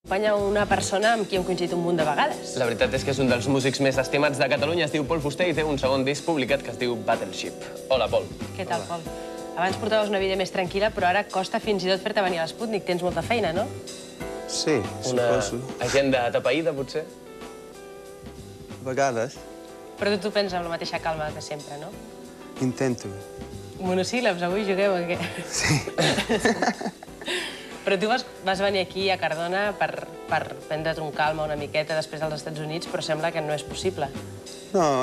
Acompanya una persona amb qui hem coincidit un munt de vegades. La veritat és que és un dels músics més estimats de Catalunya. Es diu Pol Fuster i té un segon disc publicat que es diu Battleship. Hola, Pol. Què tal, Pol? Abans portaves una vida més tranquil·la, però ara costa fins i tot fer-te venir a l'Sputnik. Tens molta feina, no? Sí, suposo. Una agenda atapeïda, potser? A vegades. Però tu prens amb la mateixa calma que sempre, no? Intento. Monosíl·labs, avui juguem o què? Sí. Però tu vas venir aquí a Cardona per prendre't un calma una miqueta després dels Estats Units, però sembla que no és possible. No,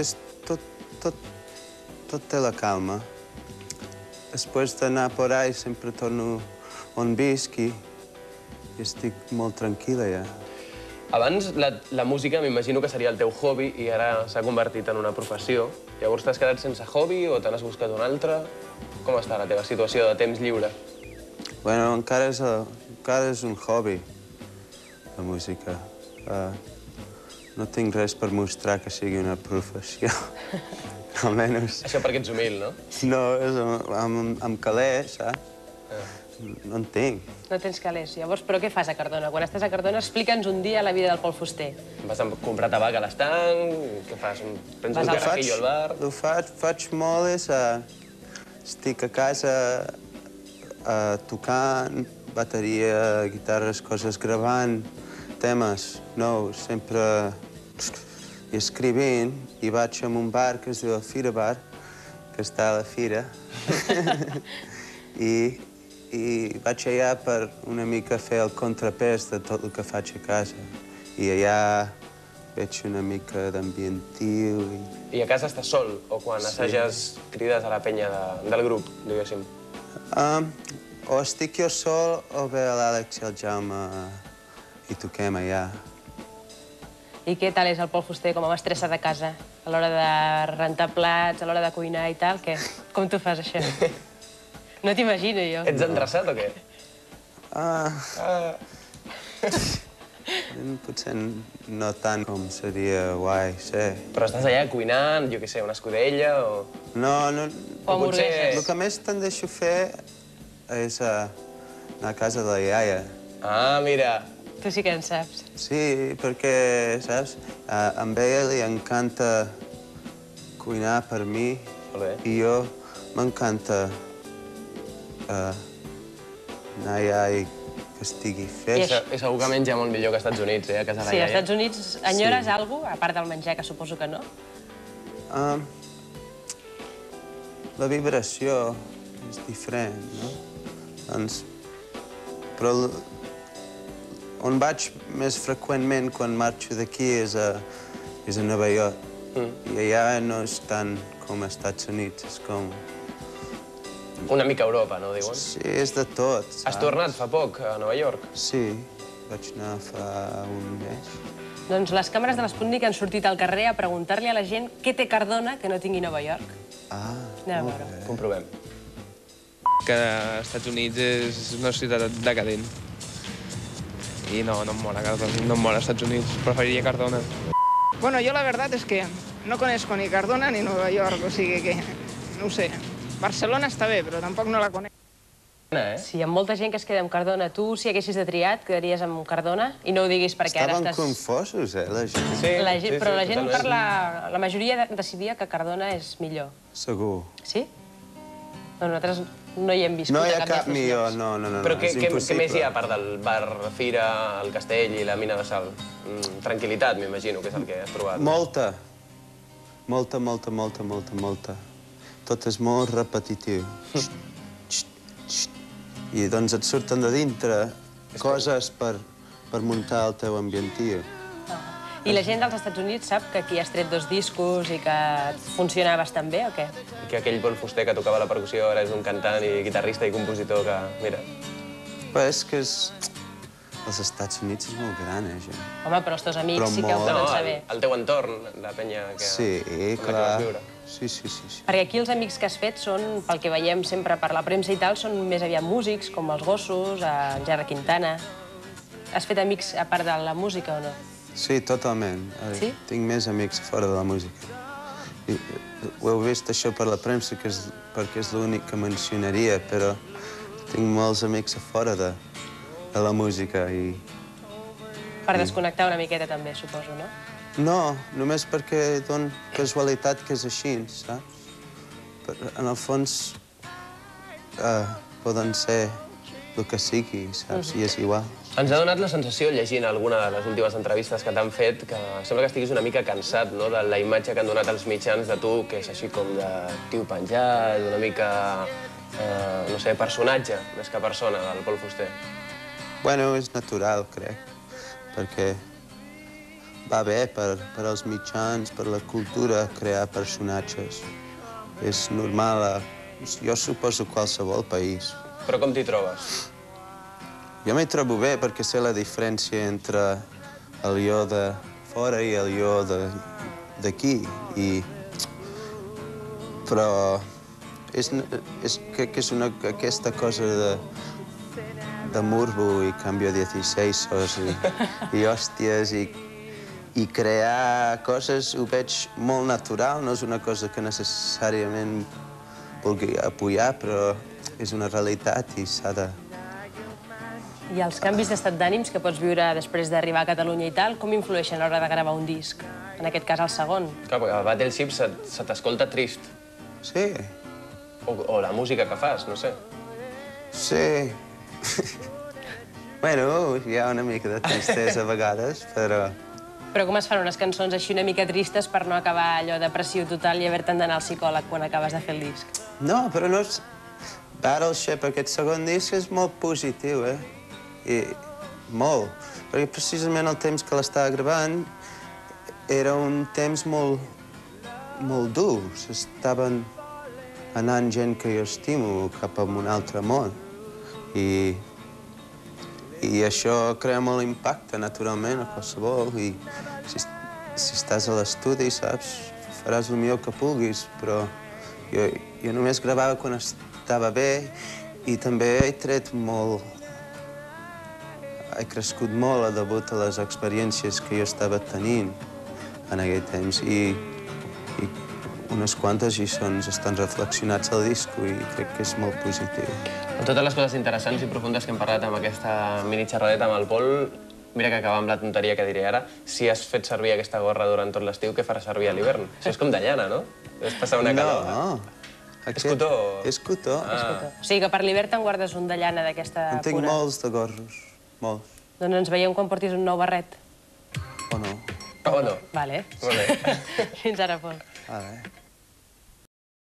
tot té la calma. Després d'anar por ahí sempre torno on visc i estic molt tranquil·la ja. Abans la música m'imagino que seria el teu hobby i ara s'ha convertit en una professió. Llavors t'has quedat sense hobby o te n'has buscat un altre? Com està la teva situació de temps lliure? Bueno, encara és un hobby, la música. No tinc res per mostrar que sigui una professió, almenys. Això perquè ets humil, no? No, és amb calés, saps? No en tinc. No tens calés. Llavors, però què fas a Cardona? Quan estàs a Cardona, explica'ns un dia la vida del Pol Fuster. Vas a comprar tabac a l'estanc? Què fas? Prens un carajillo al bar? El faig molt és... Estic a casa tocant, bateria, guitarres, coses, gravant temes nous, sempre escrivint, i vaig a un bar que es diu el Fira Bar, que està a la Fira, i vaig allà per una mica fer el contrapès de tot el que faig a casa. I allà veig una mica d'ambientiu. I a casa estàs sol? O quan assages crides a la penya del grup, diguéssim? O estic jo sol o ve l'Àlex i el Jaume i toquem allà. I què tal és el Pol Fuster com a mestressa de casa? A l'hora de rentar plats, a l'hora de cuinar i tal, què? Com tu fas això? No t'imagino, jo. Ets endreçat o què? Potser no tant com seria guai, sí. Però estàs allà cuinant, jo què sé, una escudella o... No. O hamburgueses. El que més te'n deixo fer és anar a casa de la iaia. Ah, mira. Tu sí que en saps. Sí, perquè, saps, a ella li encanta cuinar per mi i jo m'encanta anar allà i que estigui fresc. I segur que menja molt millor que als Estats Units, a casa de la iaia. Sí, als Estats Units enyores alguna cosa, a part del menjar, que suposo que no? La vibració és diferent, no? Doncs, però on vaig més freqüentment quan marxo d'aquí és a Nova York. I allà no és tant com als Estats Units, és com... Una mica Europa, no diuen? Sí, és de tot, saps? Has tornat fa poc a Nova York? Sí, vaig anar fa un mes. Doncs les càmeres de l'Sputnik han sortit al carrer a preguntar-li a la gent què té Cardona que no tingui Nova York. Anem a veure. Comprovem. Que als Estats Units és una ciutat decadent. I no em mola Cardona, no em mola Estats Units, preferiria Cardona. Bueno, yo la verdad es que no conozco ni Cardona ni Nueva York, o sigui que, no ho sé. Barcelona està bé, però tampoc no la conec. Sí, hi ha molta gent que es queda amb Cardona. Tu, si haguessis de triat, quedaries amb Cardona? I no ho diguis perquè ara estàs... Estaven confosos, la gent. Sí, però la gent la majoria decidia que Cardona és millor. Segur. Sí? Nosaltres no hi hem viscut No hi a ha cap millor, no, Però és què impossible. més hi ha, a part del bar, Fira, el castell i la mina de sal? Tranquil·litat, m'imagino, que és el que has trobat. Molta. Molta. Tot és molt repetitiu. I doncs et surten de dintre coses per muntar el teu ambientiu. I la gent dels Estats Units sap que aquí has tret 2 discos i que funciona bastant bé, o què? I que aquell Pol Fuster que tocava la percussió ara és un cantant i guitarrista i compositor que... Mira. Però és que els Estats Units és molt gran, gent. Home, però els teus amics sí que ho poden saber. El teu entorn, la penya que... Sí, clar. Sí. Perquè aquí els amics que has fet són, pel que veiem sempre per la premsa i tal, són més aviat músics, com els Gossos, en Gerard Quintana. Has fet amics a part de la música o no? Sí, totalment. Sí? Tinc més amics fora de la música. Ho heu vist, això, per la premsa, perquè és l'únic que mencionaria, però tinc molts amics a fora de la música i Per desconnectar una miqueta també, suposo, no? No, només perquè don casualitat que és així, saps? En el fons, poden ser el que sigui, saps? I és igual. Ens ha donat la sensació, llegint alguna de les últimes entrevistes que t'han fet, que sembla que estiguis una mica cansat, no?, de la imatge que han donat els mitjans de tu, que és així com de tio penjat, una mica, no sé, personatge, més que persona, del Pol Fuster. Bueno, és natural, crec, perquè va bé per als mitjans, per la cultura, crear personatges. És normal, jo suposo, qualsevol país. Però com t'hi trobes? Jo m'hi trobo bé perquè sé la diferència entre el jo de fora i el jo d'aquí. Però crec que és aquesta cosa de morbo i canvio 16 i hòsties i crear coses ho veig molt natural, no és una cosa que necessàriament vulgui apoyar, però és una realitat i s'ha de... I els canvis d'estat d'ànims que pots viure després d'arribar a Catalunya i tal, com influeixen a l'hora de gravar un disc? En aquest cas, el segon. Clar, perquè a Battleship se t'escolta trist. Sí. O la música que fas, no sé. Sí. Bueno, hi ha una mica de tristesa a vegades, però... Però com es fan unes cançons així una mica tristes per no acabar allò depressió total i haver-te'n d'anar al psicòleg quan acabes de fer el disc? No, però no és... Battleship, aquest segon disc, és molt positiu, I molt. Perquè precisament el temps que l'estava gravant era un temps molt dur. Estaven anant gent que jo estimo cap a un altre món. I això crea molt impacte, naturalment, a qualsevol. I si estàs a l'estudi, saps, faràs el millor que puguis, però jo només gravava quan estava bé i també he tret molt... He crescut molt a degut a les experiències que jo estava tenint en aquell temps i unes quantes lliçons estan reflexionats al disco i crec que és molt positiu. Amb totes les coses interessants i profundes que hem parlat amb aquesta mini xerradeta amb el Pol, mira que acaba amb la tonteria que diré ara, si has fet servir aquesta gorra durant tot l'estiu, què faràs servir a l'hivern? Això és com de llana, no? Deus passar una calor. No. És cotó? És cotó. O sigui que per l'hivern te'n guardes un de llana d'aquesta pura. En tinc molts de gorros, molts. Doncs ens veiem quan portis un nou barret. O no. O no? Vale. Molt bé. Fins ara, Pol. Vale.